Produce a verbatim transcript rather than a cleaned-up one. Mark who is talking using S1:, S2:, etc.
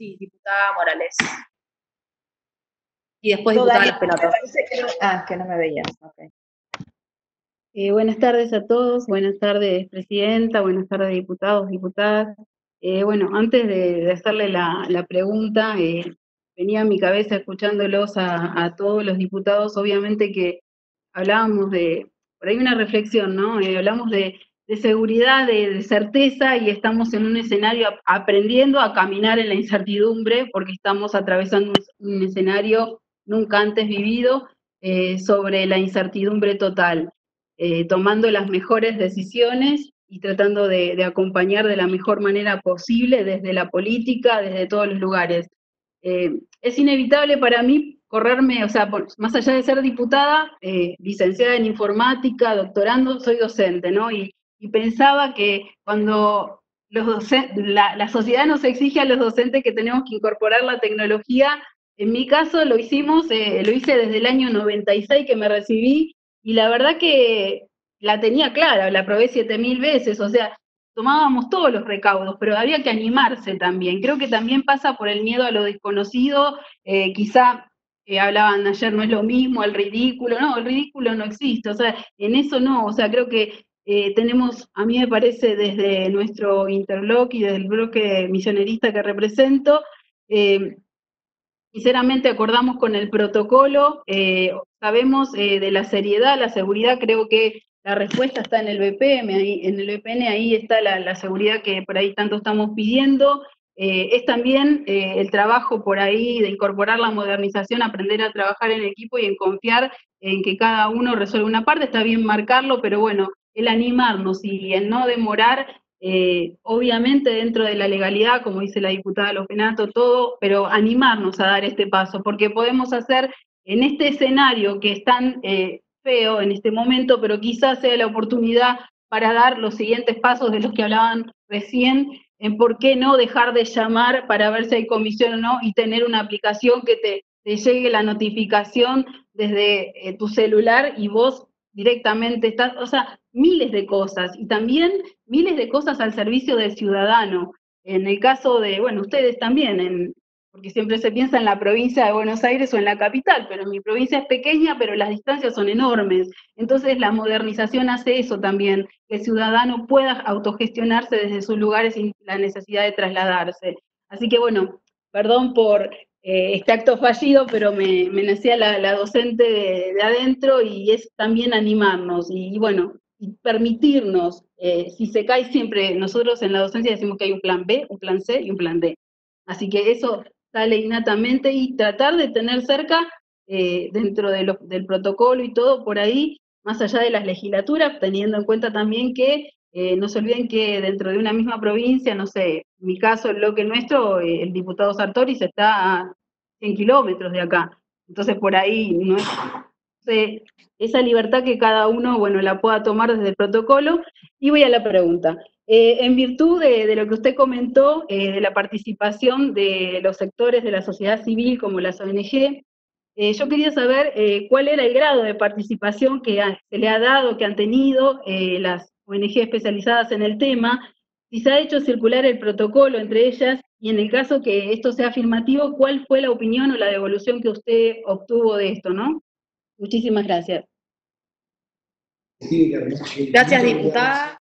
S1: Sí, diputada Morales. Y después
S2: Todavía
S1: diputada Los Pelotos.
S2: Que no, ah, que no me veías. Okay.
S3: Eh, buenas tardes a todos, buenas tardes Presidenta, buenas tardes diputados, diputadas. Eh, bueno, antes de, de hacerle la, la pregunta, eh, venía a mi cabeza escuchándolos a, a todos los diputados, obviamente que hablábamos de, por ahí una reflexión, ¿no? Eh, hablamos de, de seguridad, de, de certeza, y estamos en un escenario aprendiendo a caminar en la incertidumbre, porque estamos atravesando un, un escenario nunca antes vivido eh, sobre la incertidumbre total. Eh, tomando las mejores decisiones y tratando de, de acompañar de la mejor manera posible desde la política, desde todos los lugares. Eh, es inevitable para mí correrme, o sea, por, más allá de ser diputada, eh, licenciada en informática, doctorando, soy docente, ¿no? Y, y pensaba que cuando los docentes, la, la sociedad nos exige a los docentes que tenemos que incorporar la tecnología, en mi caso lo hicimos, eh, lo hice desde el año noventa y seis que me recibí, y la verdad que la tenía clara, la probé siete mil veces, o sea, tomábamos todos los recaudos, pero había que animarse también. Creo que también pasa por el miedo a lo desconocido, eh, quizá eh, hablaban ayer, no es lo mismo, el ridículo, no, el ridículo no existe, o sea, en eso no, o sea, creo que eh, tenemos, a mí me parece, desde nuestro interbloque y desde el bloque misionerista que represento, eh, sinceramente acordamos con el protocolo, eh, sabemos eh, de la seriedad, la seguridad, creo que la respuesta está en el B P M, ahí, en el B P N ahí está la, la seguridad que por ahí tanto estamos pidiendo, eh, es también eh, el trabajo por ahí de incorporar la modernización, aprender a trabajar en equipo y en confiar en que cada uno resuelve una parte, está bien marcarlo, pero bueno, el animarnos y el no demorar, Eh, obviamente dentro de la legalidad, como dice la diputada Lopenato, todo, pero animarnos a dar este paso, porque podemos hacer en este escenario que es tan eh, feo en este momento, pero quizás sea la oportunidad para dar los siguientes pasos de los que hablaban recién, en por qué no dejar de llamar para ver si hay comisión o no, y tener una aplicación que te, te llegue la notificación desde eh, tu celular y vos directamente estás, o sea, miles de cosas, y también miles de cosas al servicio del ciudadano. En el caso de, bueno, ustedes también, en, porque siempre se piensa en la provincia de Buenos Aires o en la capital, pero mi provincia es pequeña, pero las distancias son enormes. Entonces la modernización hace eso también, que el ciudadano pueda autogestionarse desde sus lugares sin la necesidad de trasladarse. Así que bueno, perdón por eh, este acto fallido, pero me, me nacía la, la docente de, de adentro, y es también animarnos y, y bueno, y permitirnos, eh, si se cae siempre, nosotros en la docencia decimos que hay un plan B, un plan C y un plan D. Así que eso sale innatamente, y tratar de tener cerca, eh, dentro de lo, del protocolo y todo por ahí, más allá de las legislaturas, teniendo en cuenta también que eh, no se olviden que dentro de una misma provincia, no sé, en mi caso, el bloque nuestro, eh, el diputado Sartori se está a cien kilómetros de acá. Entonces por ahí no es... Eh, esa libertad que cada uno, bueno, la pueda tomar desde el protocolo. Y voy a la pregunta. Eh, en virtud de, de lo que usted comentó, eh, de la participación de los sectores de la sociedad civil como las O N G, eh, yo quería saber eh, cuál era el grado de participación que ha, se le ha dado, que han tenido eh, las O N G especializadas en el tema, si se ha hecho circular el protocolo entre ellas, y en el caso que esto sea afirmativo, ¿cuál fue la opinión o la devolución que usted obtuvo de esto, no? Muchísimas gracias.
S1: Gracias, diputada.